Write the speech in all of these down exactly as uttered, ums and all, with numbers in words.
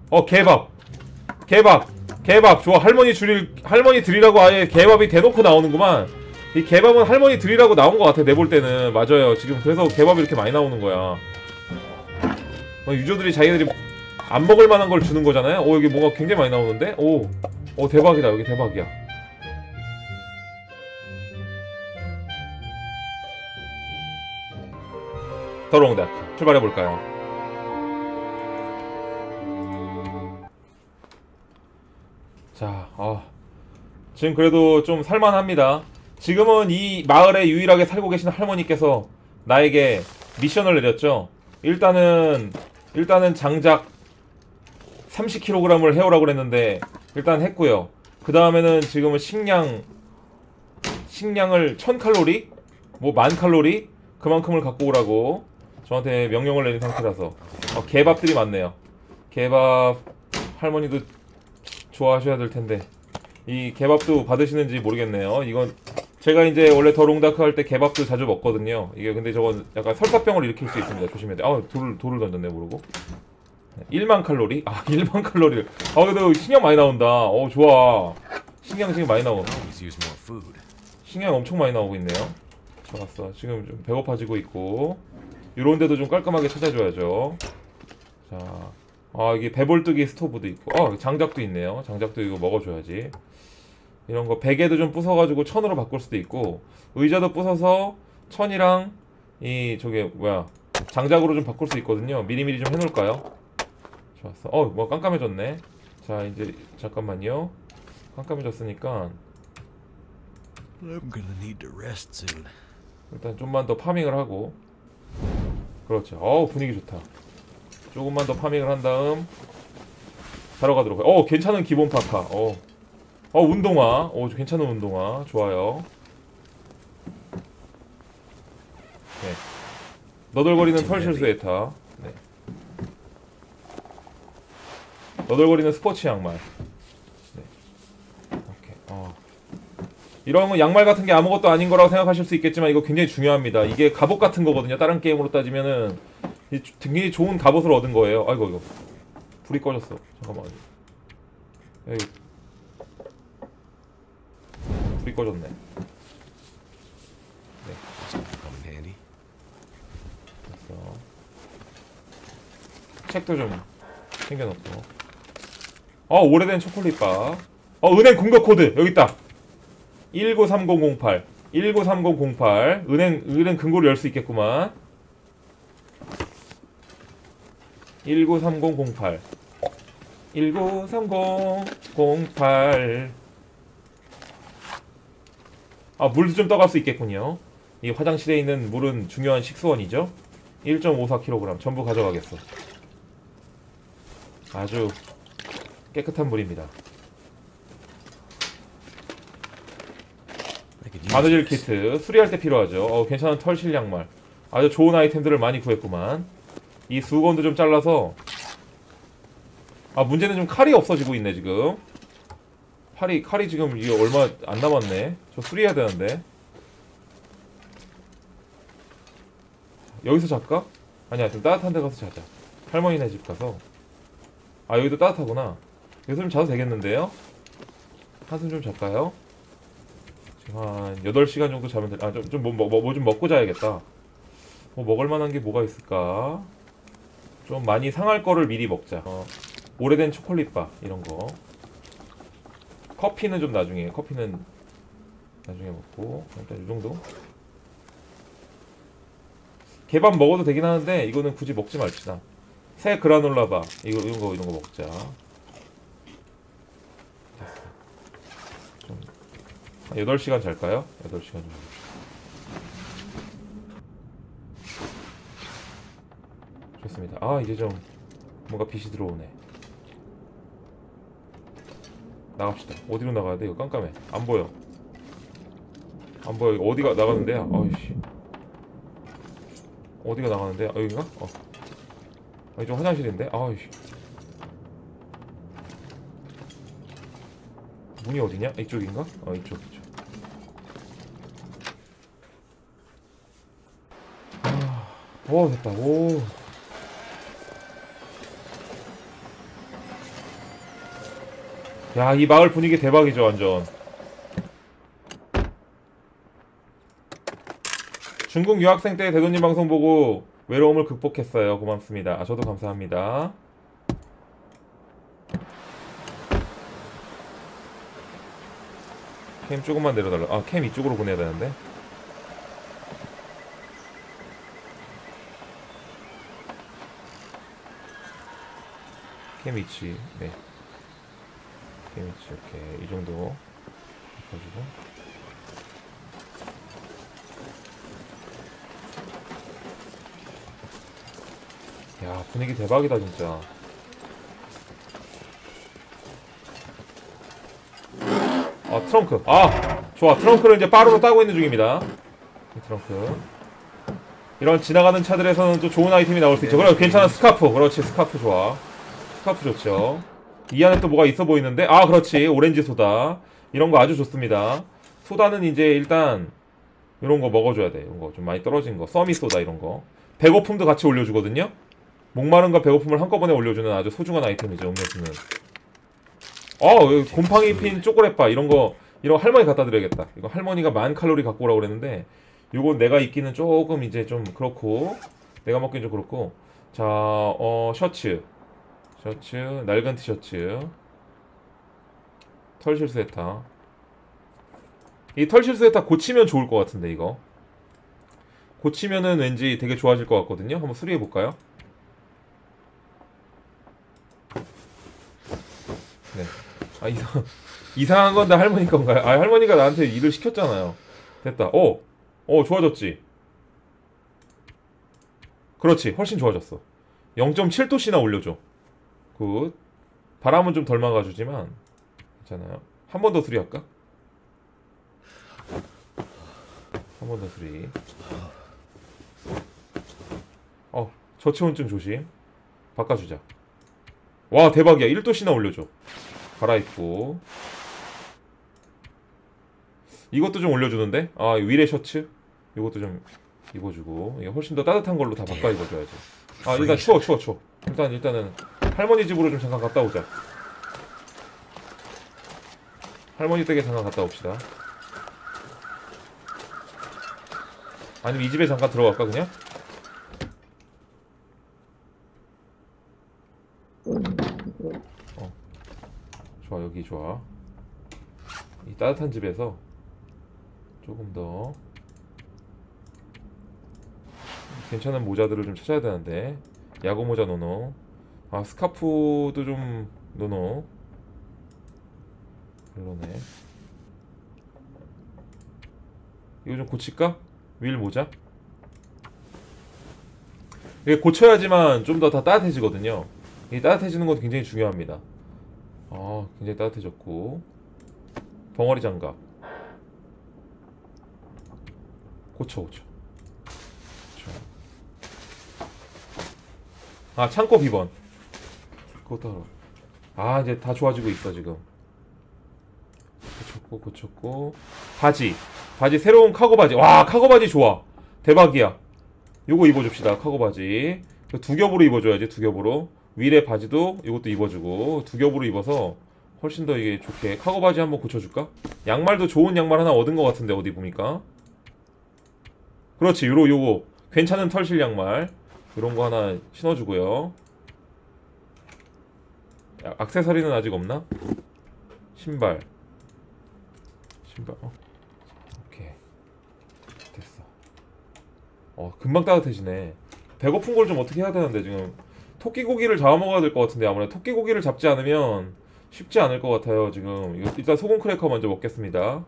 어 개밥 개밥 개밥 좋아. 할머니 줄일 할머니 드리라고 아예 개밥이 대놓고 나오는구만. 이 개밥은 할머니 드리라고 나온 것 같아 내 볼 때는. 맞아요. 지금 그래서 개밥이 이렇게 많이 나오는 거야. 어, 유저들이 자기들이 안 먹을 만한 걸 주는 거잖아요. 오 여기 뭐가 굉장히 많이 나오는데? 오, 오 대박이다. 여기 대박이야. 더러운 다크 출발해볼까요? 자, 아, 지금 그래도 좀 살만합니다. 지금은 이 마을에 유일하게 살고 계신 할머니께서 나에게 미션을 내렸죠. 일단은 일단은 장작 삼십 킬로그램을 해오라고 그랬는데 일단 했고요. 그 다음에는 지금은 식량 식량을 천 칼로리? 뭐 만 칼로리? 그만큼을 갖고 오라고 저한테 명령을 내린 상태라서. 어, 개밥들이 많네요. 개밥 할머니도 좋아하셔야 될 텐데 이 개밥도 받으시는지 모르겠네요. 이건 제가 이제 원래 더 롱다크 할 때 개밥도 자주 먹거든요. 이게 근데 저건 약간 설사병을 일으킬 수 있습니다. 조심해야 돼. 아, 돌을 돌을 던졌네 모르고. 일만 칼로리? 아, 일만 칼로리를. 아, 그래도 식량 많이 나온다. 어, 좋아. 식량 지금 많이 나오고. 식량 엄청 많이 나오고 있네요. 좋았어. 지금 좀 배고파지고 있고. 이런 데도 좀 깔끔하게 찾아줘야죠. 자, 아 이게 배볼뜨기 스토브도 있고, 어 장작도 있네요. 장작도 이거 먹어줘야지. 이런 거 베개도 좀 부숴가지고 천으로 바꿀 수도 있고, 의자도 부숴서 천이랑 이 저게 뭐야 장작으로 좀 바꿀 수 있거든요. 미리미리 좀 해놓을까요? 좋았어. 어 뭐 깜깜해졌네. 자 이제 잠깐만요. 깜깜해졌으니까 I'm gonna need to rest soon. 일단 좀만 더 파밍을 하고. 그렇죠. 어우 분위기 좋다. 조금만 더 파밍을 한 다음 자러 가도록. 어 괜찮은 기본 파카. 어, 어 운동화. 어 괜찮은 운동화. 좋아요. 네. 너덜거리는 털실 스웨터. 네. 너덜거리는 스포츠 양말. 네. 오케이. 어. 이런 거 양말 같은 게 아무것도 아닌 거라고 생각하실 수 있겠지만 이거 굉장히 중요합니다. 이게 갑옷 같은 거거든요. 다른 게임으로 따지면은 굉장히 좋은 갑옷을 얻은 거예요. 아이고 이거 불이 꺼졌어. 잠깐만. 에이. 불이 꺼졌네. 네. 됐어. 책도 좀 챙겨놓고. 어 오래된 초콜릿바. 어 은행 공격 코드 여기 있다. 일구삼공공팔 일구삼공공팔 은행 은행 금고를 열 수 있겠구만. 일구삼공공팔 일구삼공공팔. 아 물도 좀 떠갈 수 있겠군요. 이 화장실에 있는 물은 중요한 식수원이죠. 일 점 오사 킬로그램 전부 가져가겠어. 아주 깨끗한 물입니다. 바느질 키트 수리할 때 필요하죠. 어, 괜찮은 털실 양말. 아주 좋은 아이템들을 많이 구했구만. 이 수건도 좀 잘라서. 아 문제는 좀 칼이 없어지고 있네 지금. 칼이 칼이 지금 이게 얼마 안 남았네. 저 수리해야 되는데. 여기서 잘까? 아니야 좀 따뜻한 데 가서 자자. 할머니네 집 가서. 아 여기도 따뜻하구나. 여기서 좀 자도 되겠는데요? 한숨 좀 잘까요? 한 여덟 시간 정도 자면 될. 아 좀 좀 뭐 뭐 뭐 좀 먹고 자야겠다. 뭐 먹을 만한 게 뭐가 있을까? 좀 많이 상할 거를 미리 먹자. 어, 오래된 초콜릿바 이런 거. 커피는 좀 나중에. 커피는 나중에 먹고. 일단 이 정도. 개밥 먹어도 되긴 하는데 이거는 굳이 먹지 말지다. 새 그라놀라바 이거 이런 거 이런 거 먹자. 좀 여덟 시간 잘까요? 여덟 시간 정도. 좋습니다. 아 이제 좀 뭔가 빛이 들어오네. 나갑시다. 어디로 나가야 돼? 이거 깜깜해. 안 보여. 안 보여. 이거 어디가 나가는데요? 아이씨. 어디가 나가는데? 아 여긴가? 어. 아 이쪽 화장실인데? 아이씨. 문이 어디냐? 이쪽인가? 어 이쪽 이쪽. 아, 오 됐다. 오. 야, 이 마을 분위기 대박이죠, 완전. 중국 유학생 때 대도님 방송 보고 외로움을 극복했어요. 고맙습니다. 아, 저도 감사합니다. 캠 조금만 내려달라. 아, 캠 이쪽으로 보내야 되는데. 캠 위치. 네. 캠 위치. 오케이. 이 정도. 가지고. 야, 분위기 대박이다 진짜. 아, 트렁크. 아, 좋아. 트렁크를 이제 빠르로 따고 있는 중입니다. 이 트렁크. 이런 지나가는 차들에서는 또 좋은 아이템이 나올 수 있죠. 그래, 괜찮아. 스카프. 그렇지, 스카프 좋아. 스카프 좋죠. 이 안에 또 뭐가 있어 보이는데? 아, 그렇지. 오렌지 소다. 이런 거 아주 좋습니다. 소다는 이제 일단 이런 거 먹어줘야 돼. 이런 거 좀 많이 떨어진 거. 써미 소다 이런 거. 배고픔도 같이 올려주거든요. 목마름과 배고픔을 한꺼번에 올려주는 아주 소중한 아이템이죠. 음료수는. 어, 곰팡이 핀 초콜릿바 이런 거, 이런 거 할머니 갖다 드려야겠다. 이거 할머니가 만 칼로리 갖고 오라고 그랬는데 요건 내가 입기는 조금 이제 좀 그렇고, 내가 먹기는 좀 그렇고. 자, 어, 셔츠 셔츠 낡은 티셔츠, 털실 스웨터. 이 털실 스웨터 고치면 좋을 것 같은데, 이거 고치면은 왠지 되게 좋아질 것 같거든요. 한번 수리해볼까요? 네. 아, 이상, 이상한 건데 할머니 건가요? 아, 할머니가 나한테 일을 시켰잖아요. 됐다. 어, 어, 좋아졌지. 그렇지. 훨씬 좋아졌어. 영 점 칠 도씨나 올려줘. 굿. 바람은 좀 덜 막아주지만 괜찮아요. 한 번 더 수리할까? 한 번 더 수리. 어, 저체온증 조심. 바꿔주자. 와, 대박이야. 일 도씨나 올려줘. 갈아입고. 이것도 좀 올려주는데? 아, 위례 셔츠? 이것도 좀 입어주고. 이게 훨씬 더 따뜻한 걸로 다 바꿔 입어줘야지. 아, 일단 추워, 추워, 추워. 일단, 일단은 할머니 집으로 좀 잠깐 갔다 오자. 할머니 댁에 잠깐 갔다 옵시다. 아니면 이 집에 잠깐 들어갈까, 그냥? 어. 좋아, 여기 좋아. 이 따뜻한 집에서 조금 더 괜찮은 모자들을 좀 찾아야 되는데. 야구 모자 노노. 아, 스카프도 좀 노노. 별로네. 이거 좀 고칠까? 윌 모자? 이게 고쳐야지만 좀 더 다 따뜻해지거든요. 이 따뜻해지는 것도 굉장히 중요합니다. 아, 굉장히 따뜻해졌고. 벙어리 장갑 고쳐, 고쳐. 고쳐. 아, 창고 비번 그것도 알아. 아, 이제 다 좋아지고 있어 지금. 고쳤고, 고쳤고. 바지 바지 새로운 카고 바지. 와, 카고 바지 좋아. 대박이야. 요거 입어줍시다. 카고 바지 두 겹으로 입어줘야지. 두 겹으로. 위에 바지도 이것도 입어주고 두 겹으로 입어서 훨씬 더 이게 좋게. 카고 바지 한번 고쳐줄까? 양말도 좋은 양말 하나 얻은 것 같은데, 어디 보니까. 그렇지, 요로 요거 괜찮은 털실 양말 요런 거 하나 신어주고요. 야, 액세서리는 아직 없나? 신발 신발 어? 오케이, 됐어. 어, 금방 따뜻해지네. 배고픈 걸 좀 어떻게 해야 되는데. 지금 토끼고기를 잡아먹어야 될 것 같은데, 아무래도 토끼고기를 잡지 않으면 쉽지 않을 것 같아요. 지금 이거 일단 소금 크래커 먼저 먹겠습니다.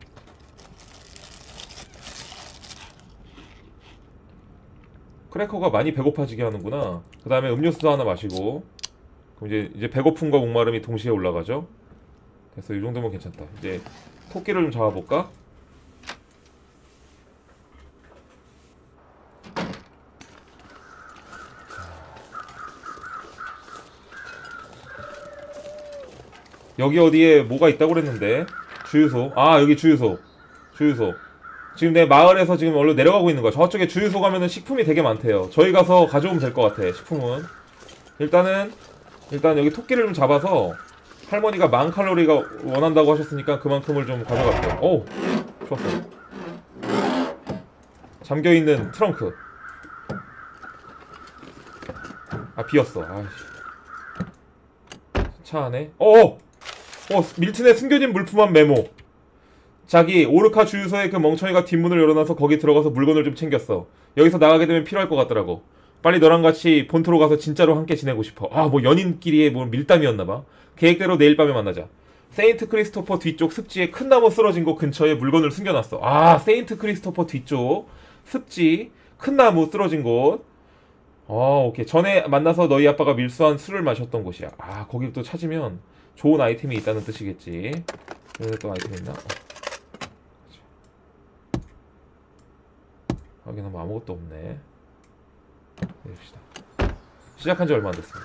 크래커가 많이 배고파지게 하는구나. 그 다음에 음료수도 하나 마시고. 그럼 이제 이제 배고픔과 목마름이 동시에 올라가죠. 그래서 이 정도면 괜찮다. 이제 토끼를 좀 잡아볼까? 여기 어디에 뭐가 있다고 그랬는데. 주유소. 아, 여기 주유소. 주유소. 지금 내 마을에서 지금 얼른 내려가고 있는 거야. 저쪽에 주유소 가면은 식품이 되게 많대요. 저희 가서 가져오면 될 것 같아. 식품은 일단은 일단 여기 토끼를 좀 잡아서 할머니가 만 칼로리가 원한다고 하셨으니까 그만큼을 좀 가져갈게요. 오, 좋았어. 잠겨있는 트렁크. 아, 비었어. 아이씨. 차 안에. 어어! 어, 밀튼의 숨겨진 물품한 메모. 자기 오르카 주유소에 그 멍청이가 뒷문을 열어놔서 거기 들어가서 물건을 좀 챙겼어. 여기서 나가게 되면 필요할 것 같더라고. 빨리 너랑 같이 본토로 가서 진짜로 함께 지내고 싶어. 아, 뭐 연인끼리의 뭐 밀담이었나봐. 계획대로 내일 밤에 만나자. 세인트 크리스토퍼 뒤쪽 습지에 큰 나무 쓰러진 곳 근처에 물건을 숨겨놨어. 아, 세인트 크리스토퍼 뒤쪽 습지 큰 나무 쓰러진 곳. 아, 오케이. 전에 만나서 너희 아빠가 밀수한 술을 마셨던 곳이야. 아, 거기 또 찾으면 좋은 아이템이 있다는 뜻이겠지. 여기 또 아이템 있나? 어. 여기는 뭐 아무것도 없네. 내립시다. 시작한 지 얼마 안 됐습니다.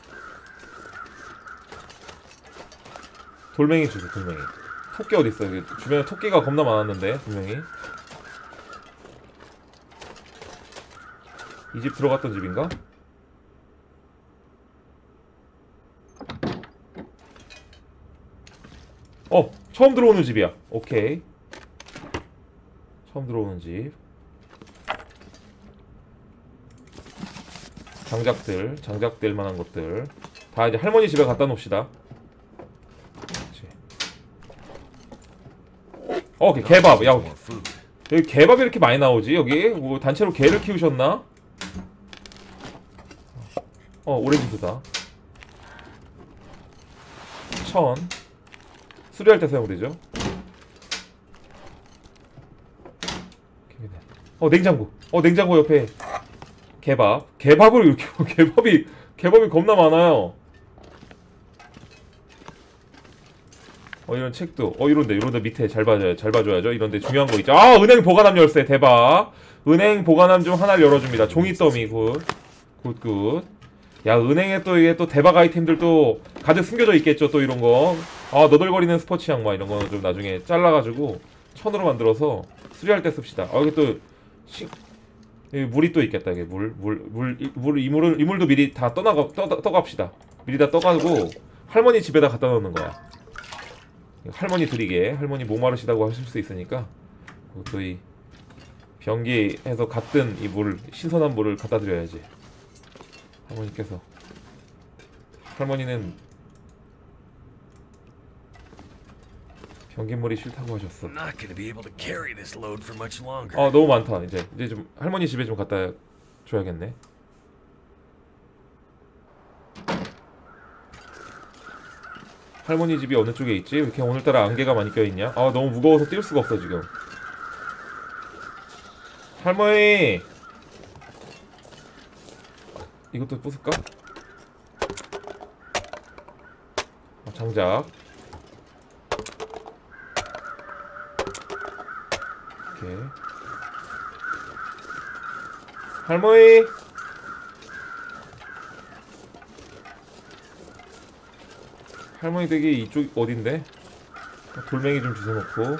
돌멩이 주세요, 돌멩이. 토끼 어딨어? 여기 주변에 토끼가 겁나 많았는데, 분명히. 이 집 들어갔던 집인가? 어! 처음 들어오는 집이야. 오케이. 처음 들어오는 집. 장작들, 장작될 만한 것들 다 이제 할머니 집에 갖다 놓읍시다. 그렇지. 어, 오케이. 개밥. 야, 여기 개밥이 이렇게 많이 나오지? 여기 뭐 단체로 개를 키우셨나? 어, 오렌지 소다. 천. 수리할 때 사용되죠. 어, 냉장고. 어, 냉장고 옆에 개밥. 개밥을 이렇게 개밥이 개밥이 겁나 많아요. 어, 이런 책도. 어, 이런데 이런데 밑에 잘 봐줘야 잘 봐줘야죠. 이런데 중요한 거 있죠. 아, 은행 보관함 열쇠 대박. 은행 보관함 중 하나를 열어줍니다. 종이 더미 굿. 굿굿. 야, 은행에 또 이게 또 대박 아이템들 또 가득 숨겨져 있겠죠. 또 이런 거. 아, 너덜거리는 스포츠 양말 이런 거는 좀 나중에 잘라가지고 천으로 만들어서 수리할 때 씁시다. 아, 여기 또 시, 여기 물이 또 있겠다. 이게 물, 물, 물, 이, 물, 이물을 이물도 미리 다 떠나가 떠, 떠갑시다. 미리 다 떠가지고 할머니 집에다 갖다 놓는 거야. 할머니 드리게. 할머니 목마르시다고 하실 수 있으니까 또 이 변기에서 갔든 이 물, 신선한 물을 갖다 드려야지. 할머니께서. 할머니는 변기물이 싫다고 하셨어. Not gonna be able to carry this load for much longer. 아, 너무 많다. 이제 이제 좀 할머니 집에 좀 갖다 줘야겠네. 할머니 집이 어느 쪽에 있지? 왜 이렇게 오늘따라 안개가 많이 껴있냐? 아, 너무 무거워서 뛸 수가 없어 지금. 할머니! 이것도 부술까? 아, 장작. 오케이. 할머니! 할머니 댁이 이쪽 어딘데? 돌멩이 좀 주워놓고.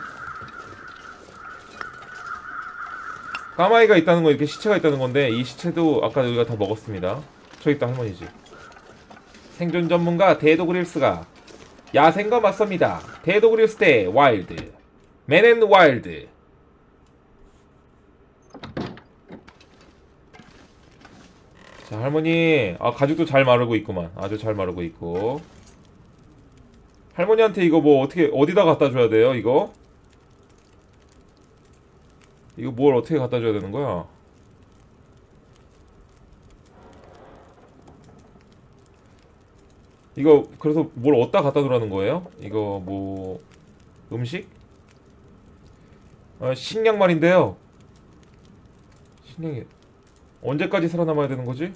까마귀가 있다는 거, 이렇게 시체가 있다는 건데 이 시체도 아까 우리가 다 먹었습니다. 저기 있다, 할머니 집. 생존 전문가 데도그릴스가 야생과 맞섭니다. 데도그릴스 대 와일드. 맨앤 와일드. 자, 할머니. 아, 가죽도 잘 마르고 있구만. 아주 잘 마르고 있고. 할머니한테 이거 뭐 어떻게 어디다 갖다 줘야 돼요, 이거? 이거 뭘 어떻게 갖다 줘야 되는 거야? 이거 그래서 뭘 어디다 갖다 두라는 거예요? 이거 뭐 음식? 아, 식량말인데요. 식량이 언제까지 살아남아야 되는 거지?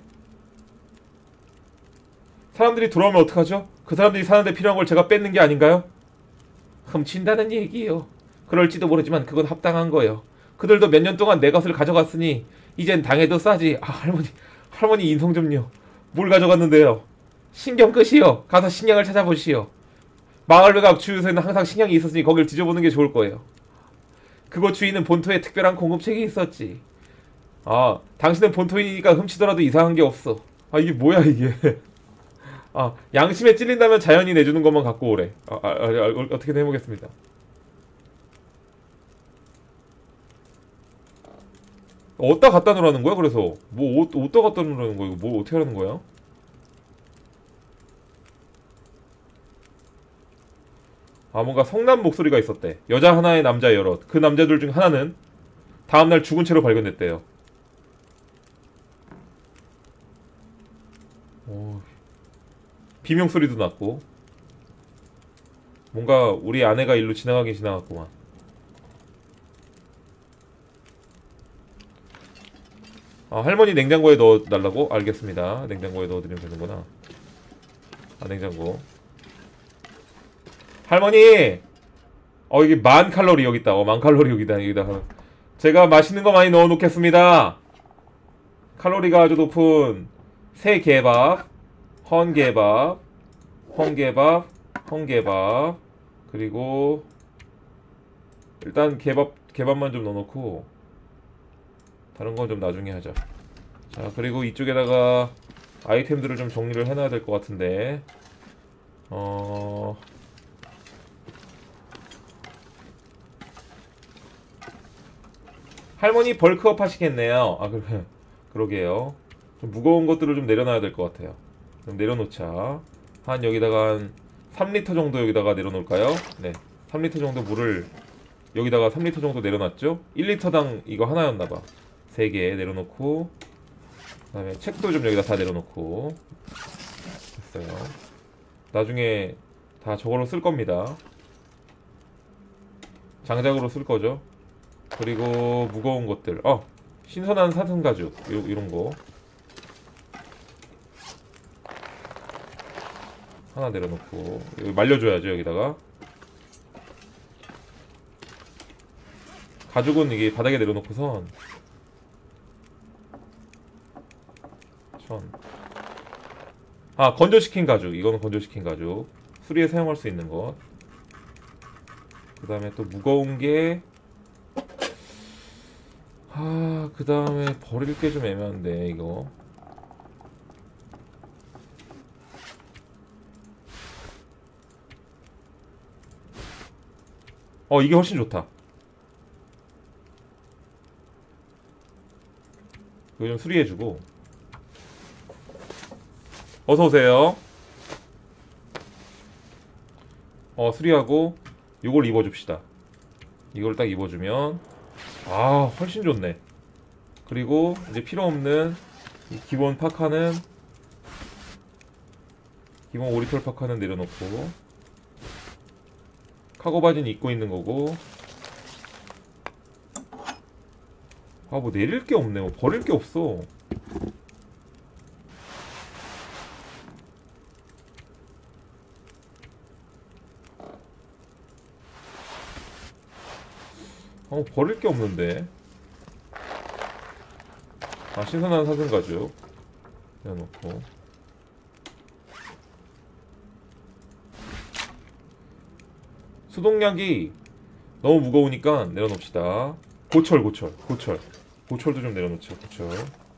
사람들이 돌아오면 어떡하죠? 그 사람들이 사는데 필요한 걸 제가 뺏는 게 아닌가요? 훔친다는 얘기요. 그럴지도 모르지만 그건 합당한 거요. 그들도 몇 년 동안 내 것을 가져갔으니 이젠 당해도 싸지. 아, 할머니, 할머니 인성 좀요. 뭘 가져갔는데요? 신경 끄시오. 가서 식량을 찾아보시오. 마을 외곽 주유소에는 항상 식량이 있었으니 거길 뒤져보는 게 좋을 거예요. 그곳 주인은 본토에 특별한 공급책이 있었지. 아, 당신은 본토이니까 훔치더라도 이상한 게 없어. 아, 이게 뭐야 이게. 아, 아, 양심에 찔린다면 자연이 내주는 것만 갖고 오래. 아, 아, 아, 아, 어떻게든 해보겠습니다. 어디다 갖다 놓으라는 거야? 그래서 뭐 옷, 어디다 갖다 놓으라는 거야? 이거 뭐 어떻게 하라는 거야? 아, 뭔가 성남 목소리가 있었대. 여자 하나에 남자 여럿. 그 남자들 중 하나는 다음날 죽은 채로 발견됐대요. 오, 비명 소리도 났고. 뭔가 우리 아내가 일로 지나가긴 지나갔구만. 아, 할머니 냉장고에 넣어달라고? 알겠습니다. 냉장고에 넣어드리면 되는구나. 아, 냉장고. 할머니! 어, 이게 만 칼로리 여기 있다. 어, 만 칼로리 여기다. 여기다. 제가 맛있는 거 많이 넣어 놓겠습니다. 칼로리가 아주 높은 새개밥, 헌개밥, 헌개밥, 헌개밥, 그리고 일단 개밥, 개밥만 좀 넣어 놓고 다른 건 좀 나중에 하자. 자, 그리고 이쪽에다가 아이템들을 좀 정리를 해놔야 될 것 같은데, 어... 할머니 벌크업 하시겠네요. 아, 그러, 그러게요. 좀 무거운 것들을 좀 내려놔야 될 것 같아요. 좀 내려놓자. 한 여기다가 한 삼 리터 정도 여기다가 내려놓을까요? 네, 삼 리터 정도 물을 여기다가 삼 리터 정도 내려놨죠? 일 리터당 이거 하나였나봐. 세 개 내려놓고, 그 다음에 책도 좀 여기다 다 내려놓고. 됐어요. 나중에 다 저걸로 쓸 겁니다. 장작으로 쓸 거죠. 그리고 무거운 것들, 어, 신선한 사슴 가죽, 요, 이런 거 하나 내려놓고, 여기 말려줘야죠. 여기다가 가죽은 이게 바닥에 내려놓고선 천. 아, 건조시킨 가죽. 이거는 건조시킨 가죽. 수리에 사용할 수 있는 것. 그 다음에 또 무거운 게, 아, 그 다음에 버릴 게 좀 애매한데, 이거. 어, 이게 훨씬 좋다. 이거 좀 수리해주고. 어서오세요. 어, 수리하고 요걸 입어줍시다. 이걸 딱 입어주면, 아, 훨씬 좋네. 그리고 이제 필요없는 이 기본 파카는, 기본 오리털 파카는 내려놓고, 카고 바지는 입고 있는 거고. 아, 뭐 내릴 게 없네. 뭐 버릴 게 없어. 어, 버릴 게 없는데. 아, 신선한 사슴 가죽 내려놓고. 수동약이 너무 무거우니까 내려놓읍시다. 고철, 고철, 고철. 고철도 좀 내려놓죠. 고철.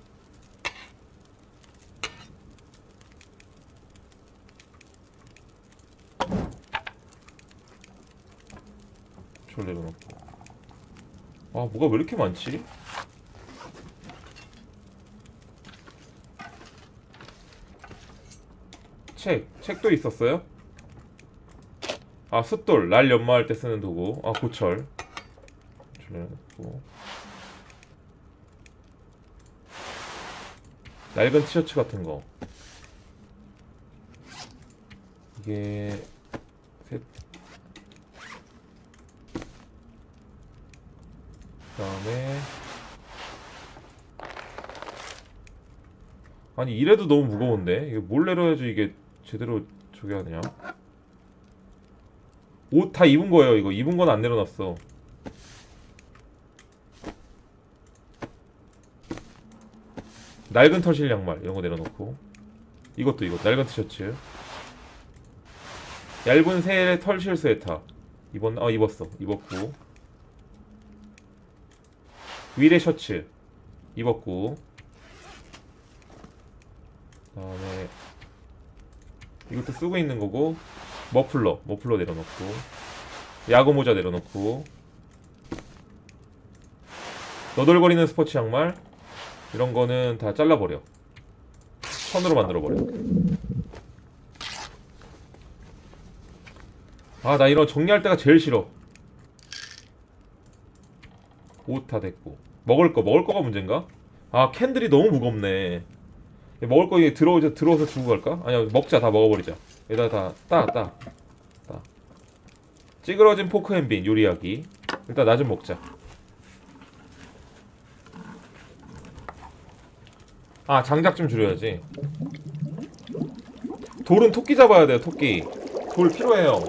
고철 내려놓고. 아, 뭐가 왜 이렇게 많지? 책, 책도 있었어요? 아, 숫돌, 날 연마할 때 쓰는 도구. 아, 고철. 고철 내려놓고. 낡은 티셔츠 같은 거. 이게 셋. 그다음에, 아니 이래도 너무 무거운데 이게 뭘 내려야지 이게 제대로 저기 하냐. 옷 다 입은 거예요. 이거 입은 건 안 내려놨어. 낡은 털실 양말 이런 거 내려놓고, 이것도 이거 낡은 티셔츠, 얇은 새 털실 스웨터 입었, 아 입었어. 입었고, 위래 셔츠 입었고, 그다음에 이것도 쓰고 있는 거고. 머플러 머플러 내려놓고, 야구 모자 내려놓고, 너덜거리는 스포츠 양말 이런 거는 다 잘라버려. 천으로 만들어버려. 아, 나 이런 정리할 때가 제일 싫어. 옷 다 됐고. 먹을 거, 먹을 거가 문제인가? 아, 캔들이 너무 무겁네. 먹을 거 이게 들어, 들어와서 주고 갈까? 아니야, 먹자. 다 먹어버리자. 여기다 다, 따, 따. 따. 찌그러진 포크 앤 빈 요리하기. 일단 나 좀 먹자. 아, 장작 좀 줄여야지. 돌은 토끼 잡아야 돼요, 토끼. 돌 필요해요.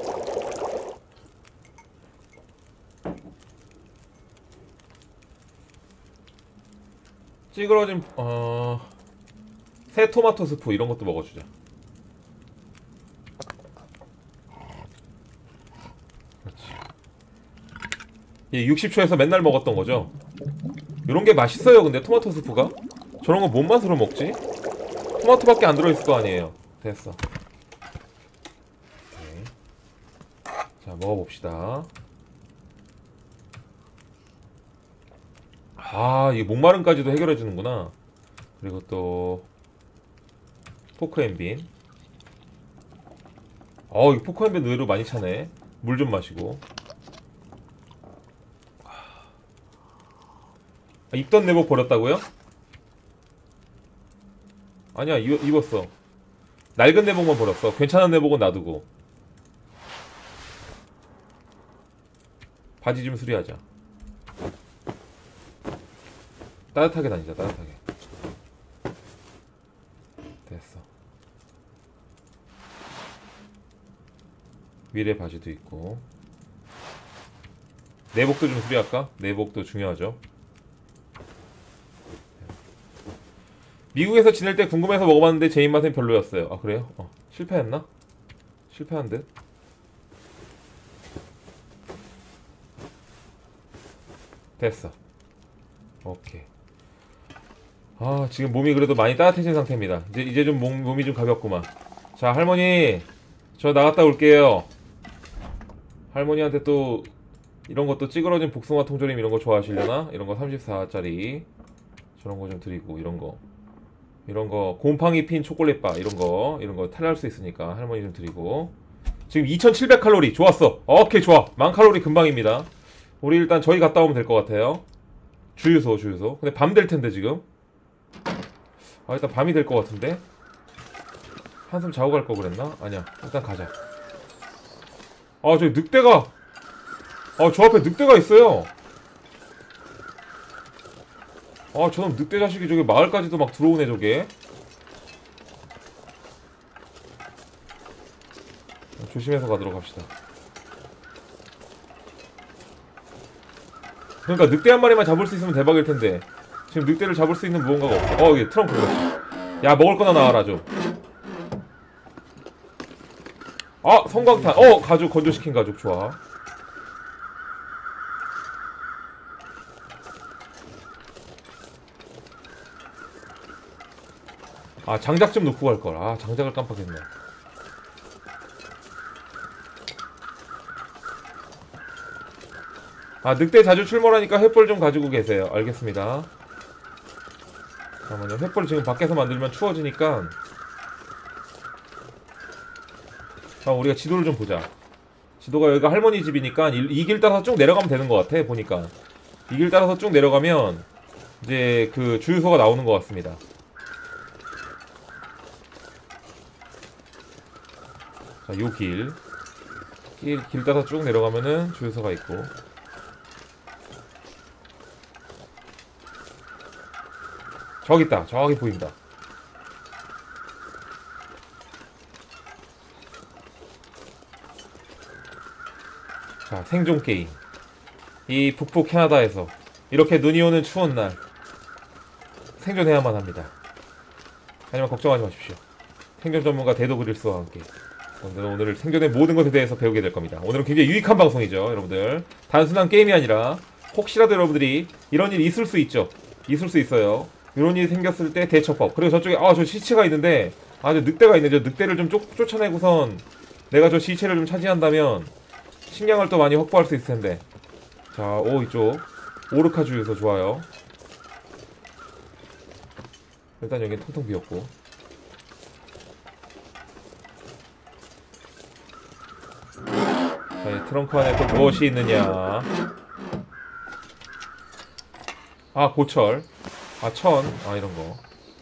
찌그러진, 어... 새 토마토 스프 이런 것도 먹어주자. 그렇지. 이 육십 초에서 맨날 먹었던 거죠. 이런 게 맛있어요. 근데 토마토 스프가 저런 거 뭔 맛으로 먹지? 토마토밖에 안 들어있을 거 아니에요. 됐어. 오케이. 자, 먹어봅시다. 아, 이게 목마름까지도 해결해주는구나. 그리고 또 포크 앤 빈. 어, 이 포크 앤 빈 의외로 많이 차네. 물 좀 마시고. 아, 입던 내복 버렸다고요? 아니야, 입, 입었어. 낡은 내복만 버렸어. 괜찮은 내복은 놔두고. 바지 좀 수리하자. 따뜻하게 다니자, 따뜻하게. 됐어. 위에 바지도 있고. 내복도 좀 수리할까? 내복도 중요하죠. 미국에서 지낼 때 궁금해서 먹어봤는데 제 입맛엔 별로였어요. 아, 그래요? 어, 실패했나? 실패한 듯? 됐어. 오케이. 아, 지금 몸이 그래도 많이 따뜻해진 상태입니다. 이제 이제 좀 몸, 몸이 좀 가볍구만. 자, 할머니, 저 나갔다 올게요. 할머니한테 또 이런 것도 찌그러진 복숭아 통조림 이런 거 좋아하시려나? 이런 거 삼십사 짜리 저런 거 좀 드리고, 이런 거 이런 거 곰팡이 핀 초콜릿바 이런 거 이런 거 탈할 수 있으니까 할머니 좀 드리고. 지금 이천칠백 칼로리 좋았어. 오케이, 좋아. 만 칼로리 금방입니다. 우리 일단 저희 갔다 오면 될 것 같아요. 주유소 주유소. 근데 밤 될 텐데 지금. 아, 일단 밤이 될 것 같은데. 한숨 자고 갈 거 그랬나? 아니야, 일단 가자. 아, 저기 늑대가, 아, 저 앞에 늑대가 있어요. 아, 저놈 늑대 자식이 저기 마을까지도 막 들어오네 저게. 조심해서 가도록 합시다. 그러니까 늑대 한 마리만 잡을 수 있으면 대박일 텐데 지금 늑대를 잡을 수 있는 무언가가 없어. 어, 이게 트렁크. 야, 먹을 거나 나와라 좀. 아, 성광탄. 어, 가죽 건조시킨 가죽 좋아. 아, 장작 좀 놓고 갈걸. 아, 장작을 깜빡했네. 아, 늑대 자주 출몰하니까 횃불 좀 가지고 계세요. 알겠습니다. 잠깐만요. 횃불 지금 밖에서 만들면 추워지니까. 자, 우리가 지도를 좀 보자. 지도가 여기가 할머니 집이니까 이 길 따라서 쭉 내려가면 되는 것 같아. 보니까 이 길 따라서 쭉 내려가면 이제 그 주유소가 나오는 것 같습니다. 자, 요 길. 길, 길 따라서 쭉 내려가면은 주유소가 있고. 저기 있다. 저기 보인다. 자, 생존 게임. 이 북부 캐나다에서 이렇게 눈이 오는 추운 날 생존해야만 합니다. 하지만 걱정하지 마십시오. 생존 전문가 대도 그릴스와 함께 오늘은 오늘 생존의 모든 것에 대해서 배우게 될 겁니다. 오늘은 굉장히 유익한 방송이죠, 여러분들. 단순한 게임이 아니라 혹시라도 여러분들이 이런 일이 있을 수 있죠. 있을 수 있어요. 이런 일이 생겼을 때 대처법. 그리고 저쪽에 아, 저 시체가 있는데 아 근데 늑대가 있네. 저 늑대를 좀 쫓, 쫓아내고선 내가 저 시체를 좀 차지한다면 식량을 또 많이 확보할 수 있을 텐데. 자, 오 이쪽 오르카 주유소 좋아요. 일단 여기 텅텅 비었고. 자, 이 트렁크 안에 또 무엇이 있느냐. 아 고철, 아 천, 아 이런거.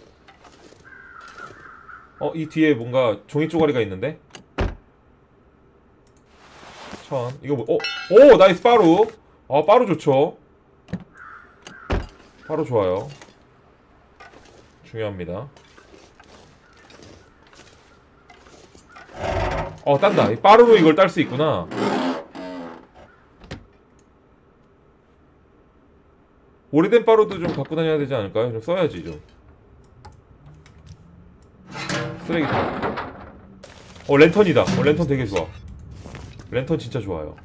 어 이 뒤에 뭔가 종이 쪼가리가 있는데. 천 이거 뭐, 어? 오 나이스 빠루. 아 빠루 좋죠. 빠루 좋아요. 중요합니다. 어 딴다. 이 빠루로 이걸 딸 수 있구나. 오래된 빠루도 좀 갖고 다녀야 되지 않을까요? 좀 써야지 좀. 쓰레기통. 어 랜턴이다. 어 랜턴 되게 좋아. 랜턴 진짜 좋아요.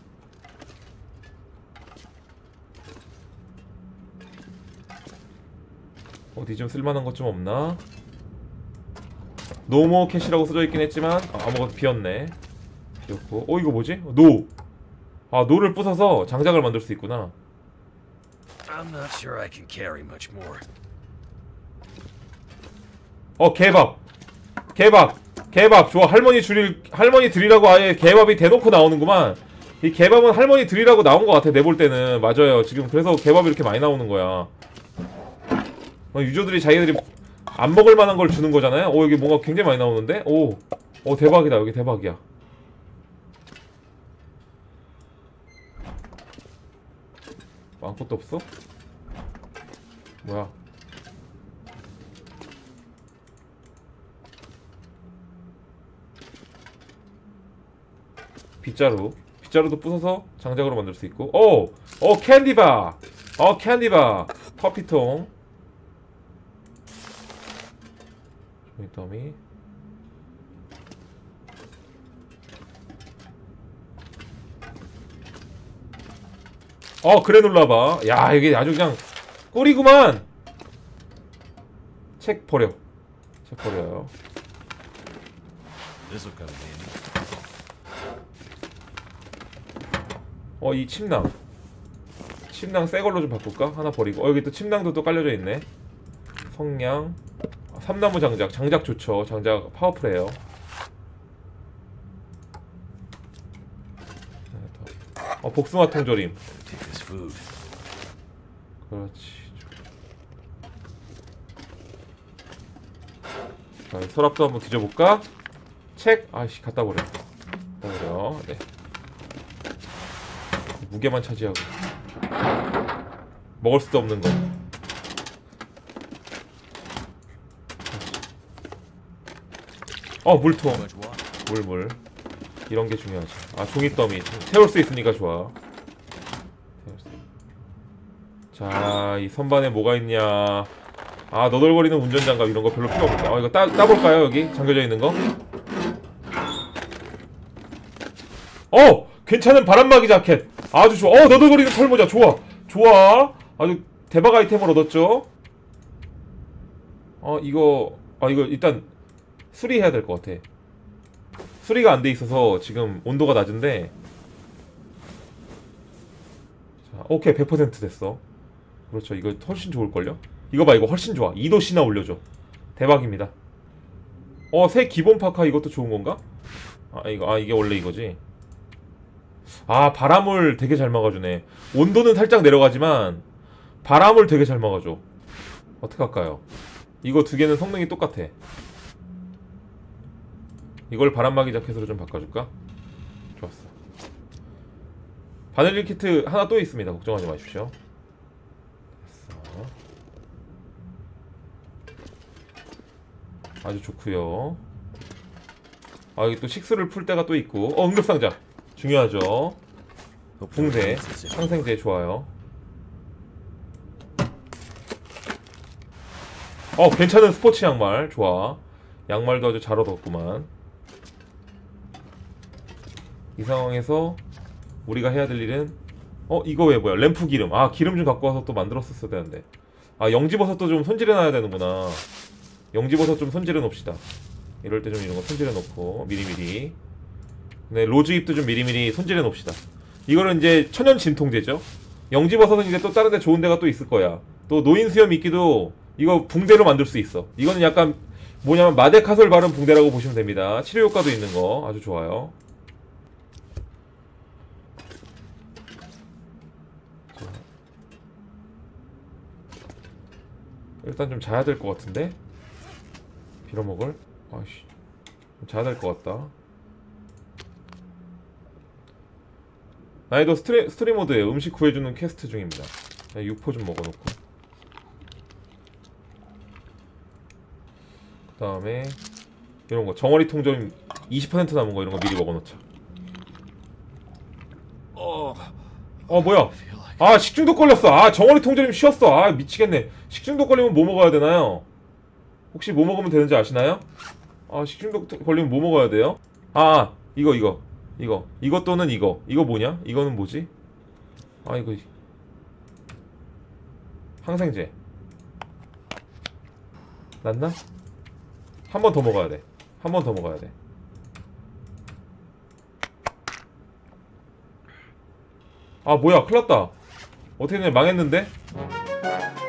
어디 좀 쓸만한 것 좀 없나? 노모 캐시라고 써져 있긴 했지만 아, 아무것도 비었네. 비었고. 어 이거 뭐지? 노. 아 노를 부숴서 장작을 만들 수 있구나. I'm not sure I can carry much more. 어 개밥. 개밥. 개밥 좋아. 할머니 줄일 할머니 드리라고 아예 개밥이 대놓고 나오는구만. 이 개밥은 할머니 드리라고 나온 것 같아. 내볼 때는. 맞아요. 지금 그래서 개밥이 이렇게 많이 나오는 거야. 어, 유저들이 자기들이 안 먹을 만한 걸 주는 거잖아요. 오 여기 뭔가 굉장히 많이 나오는데. 오, 오 대박이다. 여기 대박이야. 아무것도 없어? 뭐야? 빗자루. 빗자루도 부숴서 장작으로 만들 수 있고. 오! 오 캔디바! 어 캔디바! 커피통. 종이더미. 어 그래놀라바. 야 이게 아주 그냥 꿀이구만. 책 버려. 책 버려요. This'll come in handy. 어 이 침낭. 침낭 새걸로 좀 바꿀까? 하나 버리고. 어 여기 또 침낭도 또 깔려져 있네. 성냥. 아, 삼나무 장작. 장작 좋죠. 장작 파워풀해요. 어 복숭아 통조림. Take this food. 그렇지. 자, 이 서랍도 한번 뒤져볼까? 책? 아이씨, 갖다 버려. 갖다 버려. 네. 무게만 차지하고. 먹을 수도 없는 거. 어, 물통. Much water. 물, 물. 이런 게 중요하지. 아, 종이더미. 태울 수 있으니까 좋아. 태울 수. 자, 이 선반에 뭐가 있냐. 아 너덜거리는 운전장갑 이런 거 별로 필요 없는데. 어 이거 따, 따볼까요 여기? 잠겨져 있는 거? 어! 괜찮은 바람막이 자켓! 아주 좋아. 어 너덜거리는 털모자 좋아! 좋아! 아주 대박 아이템을 얻었죠? 어 이거 아 이거 일단 수리해야 될 것 같아. 수리가 안 돼 있어서 지금 온도가 낮은데. 자 오케이 백 퍼센트 됐어. 그렇죠. 이거 훨씬 좋을걸요? 이거 봐 이거 훨씬 좋아. 이 도씨나 올려줘. 대박입니다. 어 새 기본 파카 이것도 좋은 건가? 아 이거 아 이게 원래 이거지. 아 바람을 되게 잘 막아주네. 온도는 살짝 내려가지만 바람을 되게 잘 막아줘. 어떡할까요? 이거 두 개는 성능이 똑같아. 이걸 바람막이 자켓으로 좀 바꿔줄까? 좋았어. 바늘릴 키트 하나 또 있습니다. 걱정하지 마십시오. 됐어. 아주 좋구요. 아 여기 또 식수를 풀 때가 또 있고. 어 응급상자 중요하죠. 붕대 항생제 좋아요. 어 괜찮은 스포츠 양말 좋아. 양말도 아주 잘 얻었구만. 이 상황에서 우리가 해야 될 일은 어 이거 왜 뭐야 램프 기름. 아 기름 좀 갖고 와서 또 만들었었어야 되는데. 아 영지버섯도 좀 손질해 놔야 되는구나. 영지버섯 좀 손질해 놓읍시다. 이럴 때 좀 이런 거 손질해 놓고 미리미리. 네, 로즈잎도 좀 미리미리 손질해 놓읍시다. 이거는 이제 천연 진통제죠. 영지버섯은 이제 또 다른 데 좋은 데가 또 있을 거야. 또 노인수염 이끼도 이거 붕대로 만들 수 있어. 이거는 약간 뭐냐면 마데카솔 바른 붕대라고 보시면 됩니다. 치료 효과도 있는 거 아주 좋아요. 자. 일단 좀 자야 될 것 같은데? 빌어먹을? 아이씨, 좀 자야 될 것 같다. 난이도 스트리, 스트리 모드에 음식 구해주는 퀘스트 중입니다. 육포 좀 먹어놓고. 그 다음에 이런거 정어리 통좀 이십 퍼센트 남은거 이런거 미리 먹어놓자. Oh, 어 뭐야, I feel like 아 식중독 걸렸어. 아 정어리 통조림 쉬었어. 아 미치겠네. 식중독 걸리면 뭐 먹어야 되나요? 혹시 뭐 먹으면 되는지 아시나요? 아 식중독 걸리면 뭐 먹어야 돼요? 아 이거 이거 이거 이거 또는 이거 이거 뭐냐? 이거는 뭐지? 아 이거 항생제 낫나? 한 번 더 먹어야 돼. 한 번 더 먹어야 돼. 아 뭐야 큰일났다. 어떻게 되냐 망했는데?